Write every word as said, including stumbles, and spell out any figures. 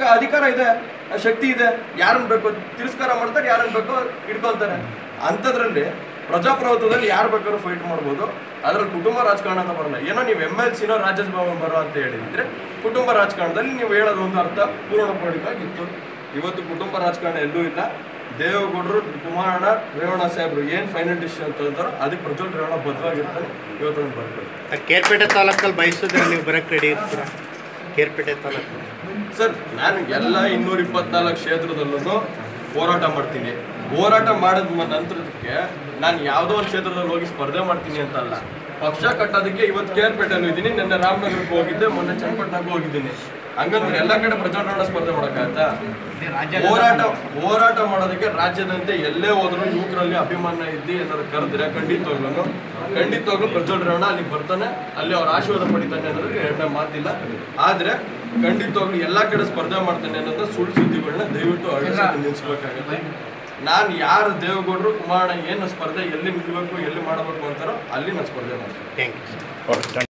ಅವ್ರಿಗೆ ಅಧಿಕಾರ ಇದೆ, ಶಕ್ತಿ ಇದೆ, ಯಾರನ್ನ ಬೇಕೋ ತಿರಸ್ಕಾರ ಮಾಡ್ತಾರೆ, ಯಾರನ್ನ ಬೇಕೋ ಇಟ್ಕೊಳ್ತಾರೆ. ಅಂಥದ್ರಲ್ಲಿ ಪ್ರಜಾಪ್ರಭುತ್ವದಲ್ಲಿ ಯಾರು ಬೇಕಾದ್ರೂ ಫೈಟ್ ಮಾಡ್ಬೋದು. ಅದ್ರಲ್ಲಿ ಕುಟುಂಬ ರಾಜಕಾರಣ ಅಂತ ಬರಲ್ಲ. ಏನೋ ನೀವು ಎಮ್ ಎಲ್ ಸಿನೋ ರಾಜ್ಯಸಭಾ ಮೆಂಬರ್ ಅಂತ ಹೇಳಿದ್ರೆ ಕುಟುಂಬ ರಾಜಕಾರಣದಲ್ಲಿ ನೀವು ಹೇಳೋದು ಒಂದು ಅರ್ಥ ಪೂರ್ಣಪಡಿಕಾಗಿತ್ತು. ಇವತ್ತು ಕುಟುಂಬ ರಾಜಕಾರಣ ಎಲ್ಲೂ ಇಲ್ಲ. ದೇವೇಗೌಡರು, ಕುಮಾರಣ್ಣ, ರೇವಣ್ಣ ಸಾಹೇಬ್ರು ಏನು ಫೈನಲ್ ಡಿಸಿಷನ್ ಅಂತ ಹೇಳ್ತಾರೋ ಅದಕ್ಕೆ ಪ್ರಜ್ವಲ್ ರೇವಣ್ಣ ಬದ್ಧವಾಗಿರ್ತಾನೆ. ಇವತ್ತೊಂದು ಬರ್ಬೋದು. ಕೇರ್ಪೇಟೆ ತಾಲೂಕಲ್ಲಿ ಬಯಸಿದ್ರೆ ನೀವು ಬರೋಕ್ಕೆ ರೆಡಿ ಇರ್ತೀರಾ? ಕೇರ್ಪೇಟೆ ತಾಲೂಕು ಸರ್, ನಾನು ಎಲ್ಲ ಇನ್ನೂರ ಇಪ್ಪತ್ನಾಲ್ಕು ಕ್ಷೇತ್ರದಲ್ಲೂ ಹೋರಾಟ ಮಾಡ್ತೀನಿ. ಹೋರಾಟ ಮಾಡಿದ ನಂತರಕ್ಕೆ ನಾನು ಯಾವುದೋ ಒಂದು ಕ್ಷೇತ್ರದಲ್ಲಿ ಹೋಗಿ ಸ್ಪರ್ಧೆ ಮಾಡ್ತೀನಿ ಅಂತಲ್ಲ. ಪಕ್ಷ ಕಟ್ಟೋದಕ್ಕೆ ಇವತ್ತು ಕೇರ್ಪೇಟೆಲ್ಲೂ ಇದ್ದೀನಿ, ನಿನ್ನೆ ರಾಮನಗರಕ್ಕೆ ಹೋಗಿದ್ದೆ, ಮೊನ್ನೆ ಚನ್ನಪಟ್ಟಣಕ್ಕೂ ಹೋಗಿದ್ದೀನಿ. ಹಂಗಂದ್ರೆ ಎಲ್ಲ ಕಡೆ ಪ್ರಜ್ವಲ್ ರೇವಣ್ಣ ಸ್ಪರ್ಧೆ ಮಾಡೋಕ್ಕಾಗತ್ತಾ? ಹೋರಾಟ ಹೋರಾಟ ಮಾಡೋದಕ್ಕೆ ರಾಜ್ಯದಂತೆ ಎಲ್ಲೇ ಹೋದ್ರು ಯುವಕರಲ್ಲಿ ಅಭಿಮಾನ ಇದ್ದು ಏನಾದ್ರು ಕರೆದ್ರೆ ಖಂಡಿತವಾಗ್ಲೂ ಖಂಡಿತವಾಗ್ಲೂ ಪ್ರಜ್ವಲ್ ರೇವಣ್ಣ ಅಲ್ಲಿಗೆ ಬರ್ತಾನೆ, ಅಲ್ಲಿ ಅವ್ರ ಆಶೀರ್ವಾದ ಪಡಿತಾನೆ ಅನ್ನೋದಕ್ಕೆ ಎರಡನೇ ಮಾತಿಲ್ಲ. ಆದರೆ ಖಂಡಿತವಾಗ್ಲೂ ಎಲ್ಲ ಕಡೆ ಸ್ಪರ್ಧೆ ಮಾಡ್ತಾನೆ ಅನ್ನೋದು ಸುಳ್ಳು ಸುದ್ದಿಗಳನ್ನ ದಯವಿಟ್ಟು ಅಳಿಸಿ ನಿಲ್ಲಿಸ್ಬೇಕಾಗತ್ತೆ. ನಾನು ಯಾರು ದೇವೇಗೌಡರು, ಕುಮಾರಣ್ಣ ಏನು ಸ್ಪರ್ಧೆ ಎಲ್ಲಿ ನಿಲ್ಲಬೇಕು, ಎಲ್ಲಿ ಮಾಡಬೇಕು ಅಂತಾರೋ ಅಲ್ಲಿ ನಾನು ಸ್ಪರ್ಧೆ ಮಾಡ್ತೀನಿ. Thank you.